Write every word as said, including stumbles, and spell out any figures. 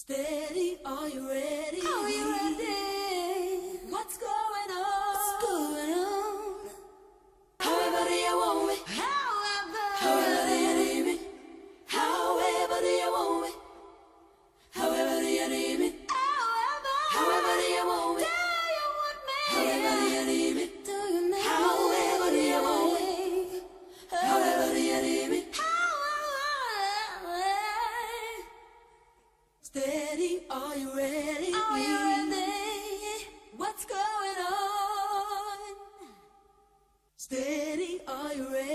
Steady, are you ready? Are you ready? What's going on? What's going on? However do you want me? However, However do you need me? However do you want me? However do you need me? however, However do you want me? do you want me? However do you need me? Do you need However do you want me? me? However do you need me? However, Steady, are you ready? are you ready? What's going on? Steady, are you ready?